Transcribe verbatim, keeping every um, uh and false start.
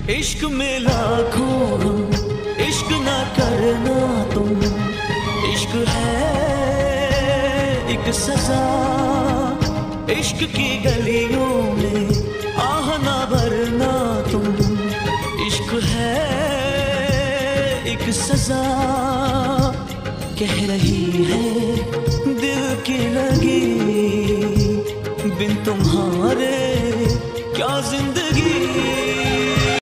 इश्क में लाखों हम, इश्क ना करना तुम। इश्क है एक सजा, इश्क की गलियों में आह ना भरना तुम। इश्क है एक सजा, कह रही है दिल की लगी